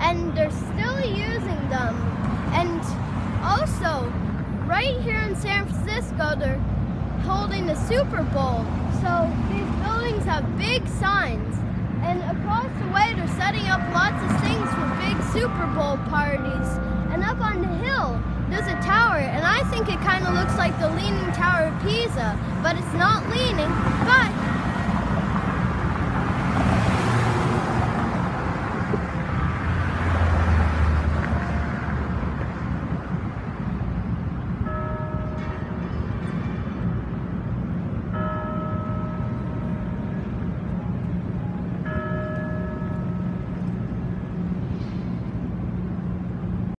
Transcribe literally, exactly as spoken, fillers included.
and they're still using them. And also, right here in San Francisco, they're holding the Super Bowl. So these buildings have big signs. And across the way, they're setting up lots of things for big Super Bowl parties. And up on the hill, there's a tower, and I think it kind of looks like the Leaning Tower of Pisa, but it's not leaning, but